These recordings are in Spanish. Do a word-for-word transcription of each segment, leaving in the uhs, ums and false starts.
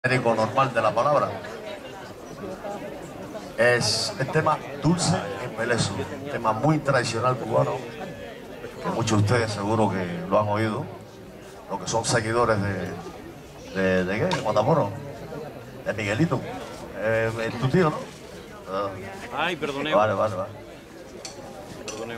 genérico normal de la palabra. Es el tema Dulce Embeleso, un tema muy tradicional cubano, que muchos de ustedes seguro que lo han oído, los que son seguidores de, de, de, ¿qué? de Matamoros, de Miguelito, eh, es tu tío, ¿no? Uh, Ay, perdone. Vale, vale, vale. Perdoneo.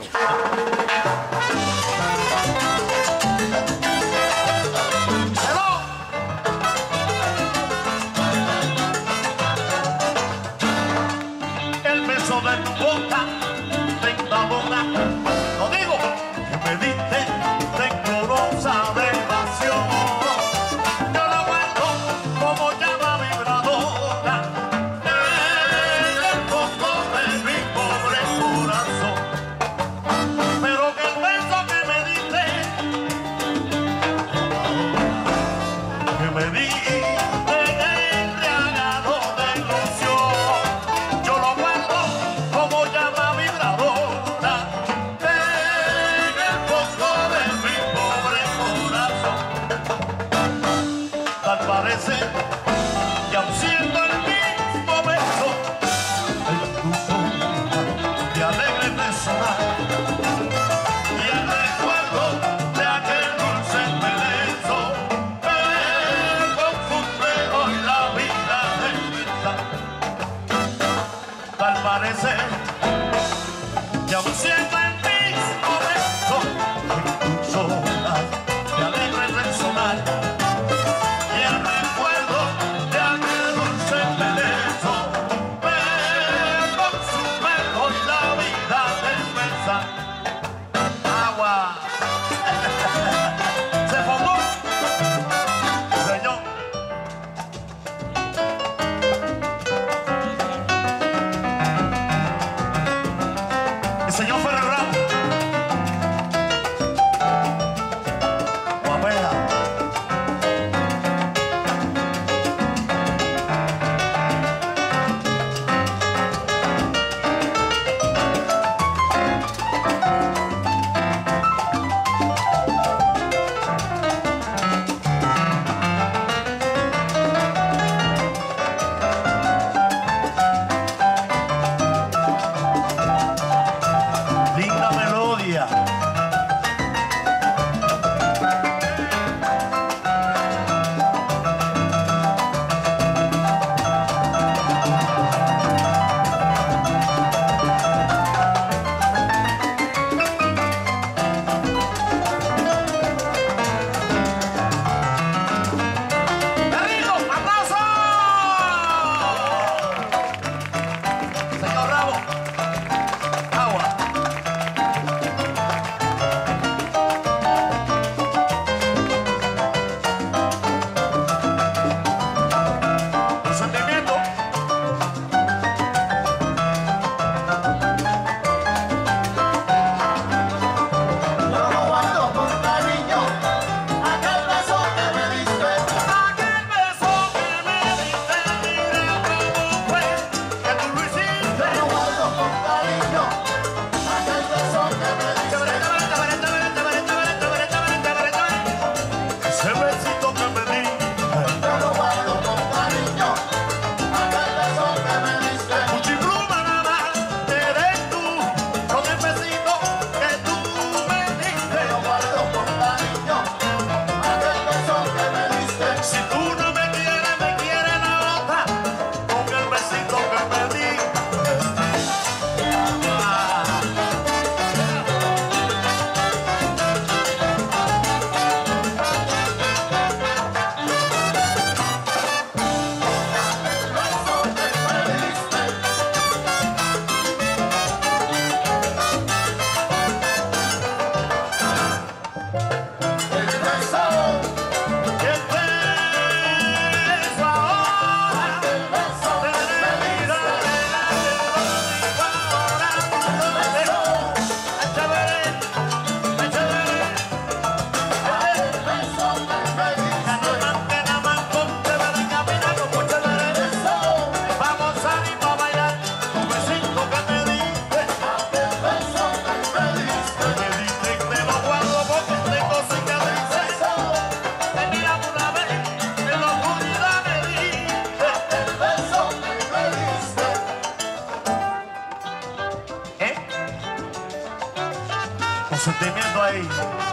El beso de tu boca, de la boca, lo digo, que me diste temblorosa de pasión. Yo la guardo como llama vibradora en el fondo de mi pobre corazón. Pero que el beso que me diste, que me diste embriagado de ilusión, yo lo guardo como llama vibradora en el fondo de mi pobre corazón. Tal parece que aun siendo el mismo beso, el tus ojos de alegre resonar y el recuerdo de aquel dulce embeleso me confunde hoy la vida de verdad. Tal parece que aun siendo el mismo beso, en tus ojos de alegre resonar y el recuerdo rey.